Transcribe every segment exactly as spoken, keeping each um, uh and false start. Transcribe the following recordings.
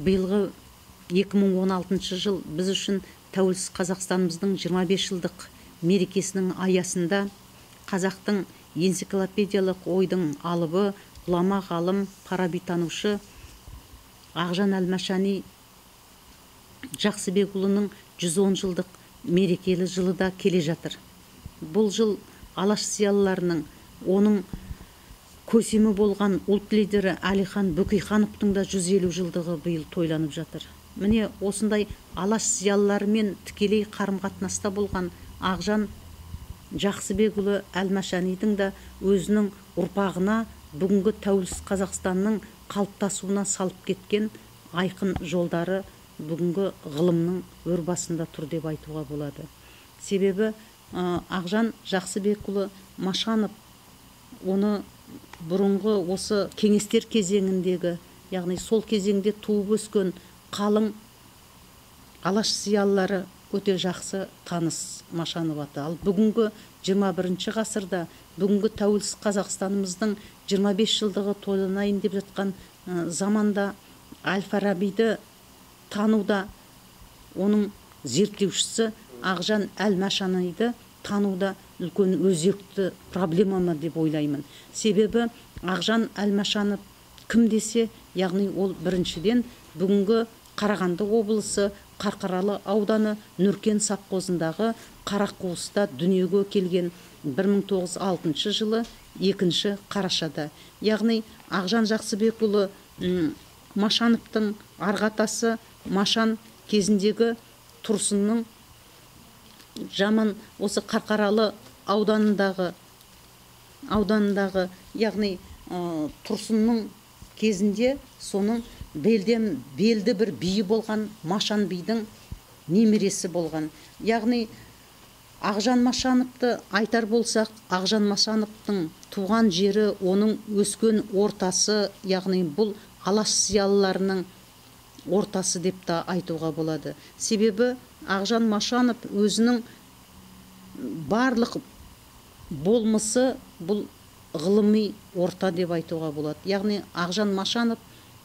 Быйылғы эки миң он алтынчы жыл біз үшін тәуелсіз Қазақстанымыздың жиырма беш жылдық мерекесінің аясында қазақтың энциклопедиялық ойдың алыбы, ғұлама ғалым, фарабитанушы Ақжан Әлмашани Жақсыбекұлының жүз он жылдық мерекелі жылы да келе жатыр. Бұл жыл алаш зиялыларының, оның көсемі болған ұлт лидері Әлихан Бөкейхановтың да жүз елу жылдығы биыл тойланып жатыр. Міне осындай алаш зиялыларымен тікелей қарым-қатынаста болған Ақжан Жақсыбекұлы Әлмашанидің да өзінің ұрпағына бүгінгі тәуелсіз Қазақстанның қалыптасуына салып кеткен айқын жолдары бүгінгі ғылымның өр басында тұр деп айтуға болады. Себебі Ақжан Жақсыбекұлы Машанов оны бұрынғы осы кеңестер кезеңіндегі, яғни сол кезеңде туып өскен қалың алаш зиялылары өте жақсы таныс Машанов аты. Ал бүгінгі жиырма бірінші ғасырда, бүгінгі тәуелсіз Қазақстанымыздың жиырма беш жылдығы тойланайын деп жатқан заманда Әл-Фарабиді тануда, оның зерттеушісі Ақжан Әлмашаниді тануда үлкен өзекті проблемамы деп ойлаймын. Себебі Ақжан Әлмашанов кім десе, яғни ол біріншіден бүгінгі Қарағанды облысы Қарқаралы ауданы Нүркен совхозындағы Қарақуыста дүниеге келген бір мың тоғыз жүз алтыншы жылы екінші қарашада. Яғни Ақжан Жақсыбекұлы Машановтың арғатасы Машан кезіндегі Тұрсынның жаман осы Қарқаралы ауданындағы ауданындағы яғни Тұрсынның кезінде соның белден белді бір биі болған Машан бидің немересі болған. Яғни Ақжан Машановты айтар болсақ, Ақжан Машановтың туған жері, оның өскен ортасы, яғни бұл алаш зиялыларының ортасы деп та айтуға болады. Себебі Ақжан Машанов өзінің барлық болмысы бұл ғылыми орта деп айтуға болады. Яғни Ақжан Машанов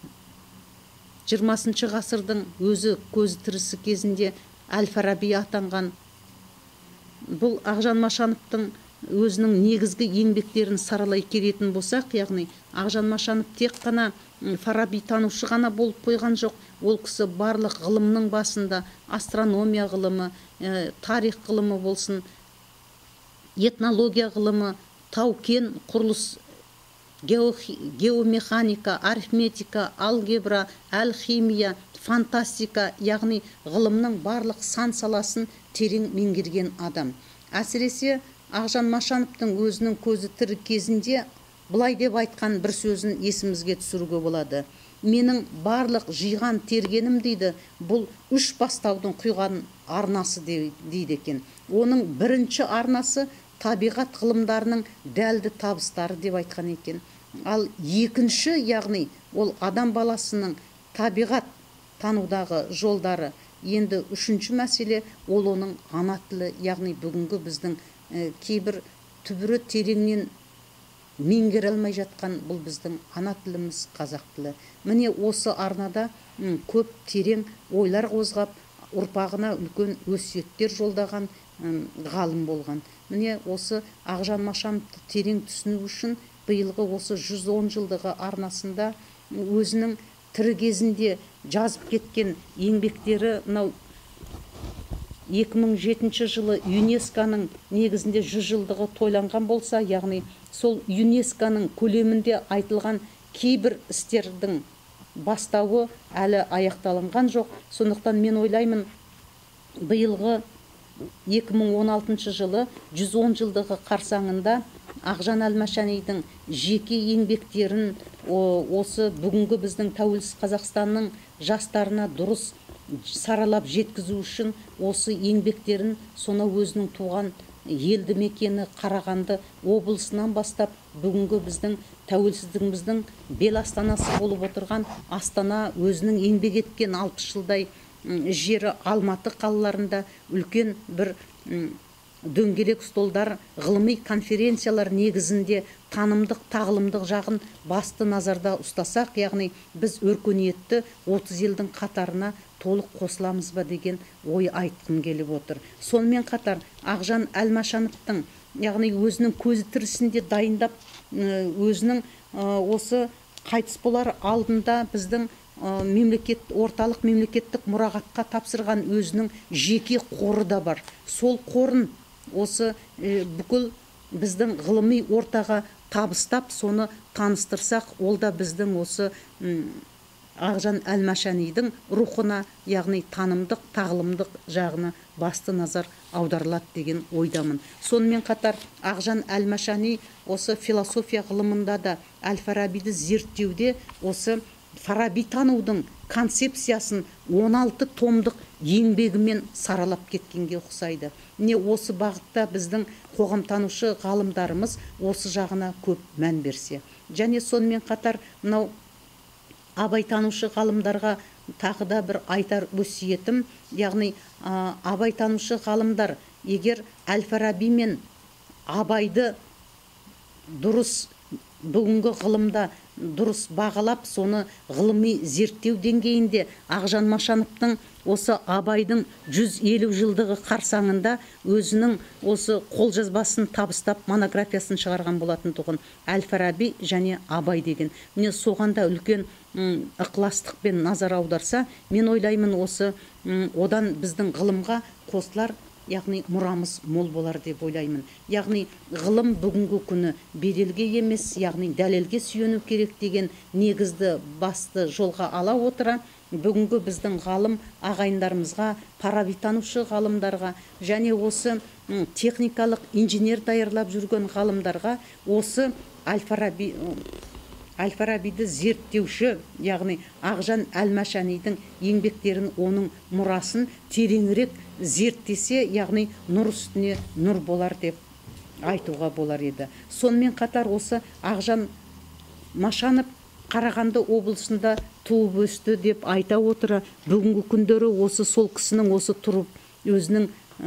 жиырмасыншы ғасырдың өзі көзі тірісі кезінде Әл-Фараби атанған. Бұл Ақжан Машановтың өзінің негізгі еңбектерін саралай келетін болсақ, яғни Ақжан Машанов тек қана Фараби танушы ғана болып қойған жоқ. Ол кісі барлық ғылымның басында астрономия ғылымы, тарих ғылымы болсын, этнология ғылымы, тау-кен құрылыс, геомеханика, арифметика, алгебра, алхимия, фантастика, яғни ғылымның барлық сан саласын терең меңгерген адам. Әсіресе Ақжан Машановтың өзінің көзі тірі кезінде былай деп айтқан бір сөзін есімізге түсіруге болады. Менің барлық жиған тергенім дейді, бұл үш бастаудың құйған арнасы дейді екен. Оның бірінші арнасы табиғат ғылымдарының дәлді табыстары деп айтқан екен. Ал екінші, яғни ол адам баласының табиғат танудағы жолдары. Енді үшінші мәселе ол оның ана тілі, яғни бүгінгі біздің кейбір түбірі тереңнен меңгере алмай жатқан бұл біздің ана тіліміз қазақ тілі. Міне осы арнада көп терең ойлар қозғап, ұрпағына үлкен өсиеттер жолдаған ғалым болған. Міне осы Ақжан Машановты терең түсіну үшін биылғы осы жүз он жылдығы арнасында өзінің тірі кезінде жазып кеткен еңбектері мынау екі мың жетінші жылы ЮНЕСКО-ның негізінде жүз жылдығы тойланған болса, яғни сол ЮНЕСКО-ның көлемінде айтылған кейбір істердің бастауы әлі аяқталынған жоқ. Сондықтан мен ойлаймын, биылғы екі мың он алтыншы жылы жүз он жылдығы қарсаңында Ақжан Әлмашанидің жеке еңбектерін осы бүгінгі біздің тәуелсіз Қазақстанның жастарына дұрыс саралап жеткізу үшін осы еңбектерін соны өзінің туған елді мекені Қарағанды облысынан бастап бүгінгі біздің тәуелсіздігіміздің бел астанасы болып отырған Астана өзінің еңбек еткен алпыс жылдай жері Алматы қалаларында үлкен бір дөңгелек столдар, ғылыми конференциялар негізінде танымдық, тағылымдық жағын басты назарда ұстасақ, яғни біз өркениетті отыз елдің қатарына толық қосыламыз ба деген ой айтқым келіп отыр. Сонымен қатар Ақжан Әлмашановтың, яғни өзінің көзі тірісінде дайындап, өзінің осы қайтыс болар алдында біздің мемлекет, орталық мемлекеттік мұрағатқа тапсырған өзінің жеке қоры да бар. Сол қорын осы бүкіл біздің ғылыми ортаға табыстап, соны таныстырсақ, ол да біздің осы Ақжан Әлмашанидің рухына, яғни танымдық, тағылымдық жағына басты назар аударылады деген ойдамын. Сонымен қатар Ақжан Әлмашани осы философия ғылымында да Әл-Фарабиді зерттеуде осы Фараби танудың концепциясын он алты томдық еңбегімен саралап кеткенге ұқсайды. Не осы бағытта біздің қоғамтанушы ғалымдарымыз осы жағына көп мән берсе. Және сонымен қатар мынау абайтанушы ғалымдарға тағы да бір айтар өсиетім, яғни абайтанушы ғалымдар егер Әл-Фараби мен Абайды дұрыс бүгінгі ғылымда дұрыс бағалап, соны ғылыми зерттеу деңгейінде Ақжан Машановтың осы Абайдың жүз елу жылдығы қарсаңында өзінің осы қолжазбасын табыстап монографиясын шығарған болатын тұғын. Әл-Фараби және Абай деген. Міне соғанда үлкен ықыластықпен назар аударса, мен ойлаймын осы одан біздің ғылымға қосылар, яғни мұрамыз мол болар деп ойлаймын. Яғни ғылым бүгінгі күні беделге емес, яғни дәлелге сүйену керек деген негізді басты жолға ала отыра, бүгінгі біздің ғалым ағайындарымызға, парабитанушы ғалымдарға және осы техникалық инженер даярлап жүрген ғалымдарға осы Әл-Фараби Әл-Фарабиді зерттеуші, яғни Ақжан Әлмашанидің еңбектерін, оның мұрасын тереңірек зерттесе, яғни нұр үстіне нұр болар деп айтуға болар еді. Сонымен қатар осы Ақжан Машанов Қарағанды облысында туып өсті деп айта отыра, бүгінгі күндері осы сол кісінің осы тұрып өзінің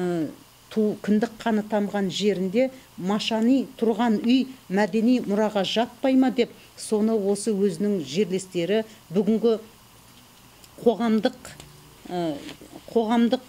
кіндік қаны тамған жерінде Машани тұрған үй мәдени мұраға жатпай ма деп, соны осы өзінің жерлестері бүгінгі қоғамдық қоғамдық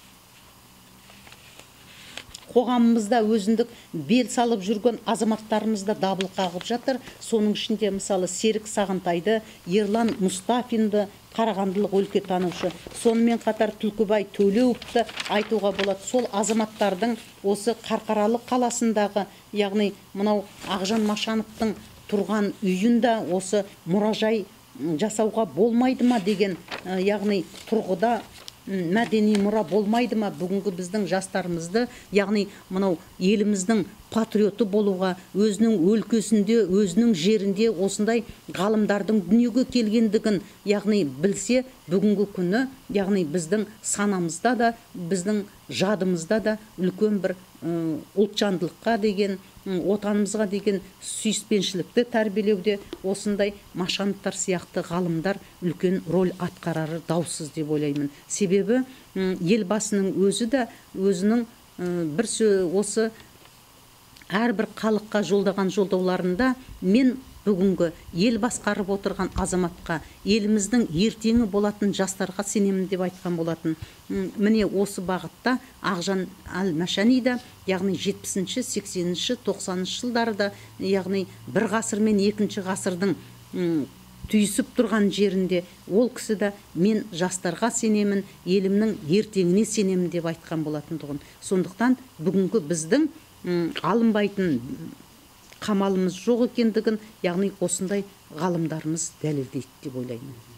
қоғамымызда өзіндік бел салып жүрген азаматтарымызда дабыл қағып жатыр. Соның ішінде мысалы Серік Сағынтайды, Ерлан Мұстафинді, қарағандылық өлкетанушы, сонымен қатар Түлкібай Төлеуовті айтуға болады. Сол азаматтардың осы Қарқаралы қаласындағы, яғни мынау Ақжан Машановтың тұрған үйінде осы мұражай жасауға болмайды ма деген, яғни тұрғыда мәдени мұра болмайды ма бүгінгі біздің жастарымызды, яғни мынау еліміздің патриоты болуға, өзінің өлкесінде, өзінің жерінде осындай ғалымдардың дүниеге келгендігін, яғни білсе, бүгінгі күні, яғни біздің санамызда да, біздің жадымызда да үлкен бір ұлтжандылыққа деген, отанымызға деген сүйіспеншілікті тәрбиелеуде осындай Машановтар сияқты ғалымдар үлкен роль атқарары даусыз деп ойлаймын. Себебі елбасының өзі де өзінің бір осы әрбір халыққа жолдаған жолдауларында мен бүгінгі ел басқарып отырған азаматқа, еліміздің ертеңі болатын жастарға сенемін деп айтқан болатын. Міне осы бағытта Ақжан Әлмашани да, яғни жетпісінші, сексенінші, тоқсаныншы жылдарда, яғни бір ғасыр мен екінші ғасырдың түйісіп тұрған жерінде ол кісі де мен жастарға сенемін, елімнің ертеңіне сенемін деп айтқан болатын тұғын. Сондықтан бүгінгі біздің алынбайтын қамалымыз жоқ екендігін, яғни осындай ғалымдарымыз дәлелдейді деп ойлаймын.